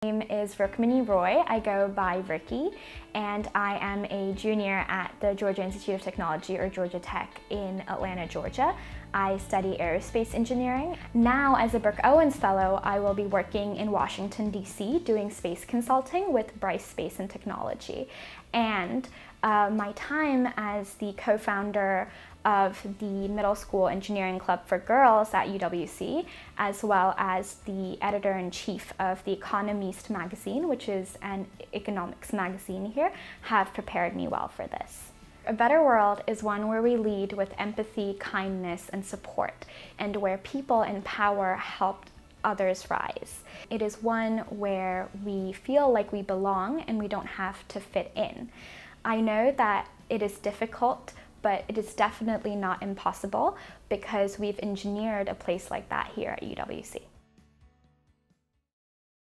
My name is Rukmini Roy. I go by Rikhi, and I am a junior at the Georgia Institute of Technology, or Georgia Tech, in Atlanta, Georgia. I study aerospace engineering. Now, as a Brooke Owens Fellow, I will be working in Washington, D.C., doing space consulting with Bryce Space and Technology. And my time as the co-founder of the Middle School Engineering Club for Girls at Uwcsea, as well as the editor-in-chief of The Economist magazine, which is an economics magazine here, have prepared me well for this. A better world is one where we lead with empathy, kindness, and support, and where people in power help others rise. It is one where we feel like we belong and we don't have to fit in. I know that it is difficult, but it is definitely not impossible because we've engineered a place like that here at UWC.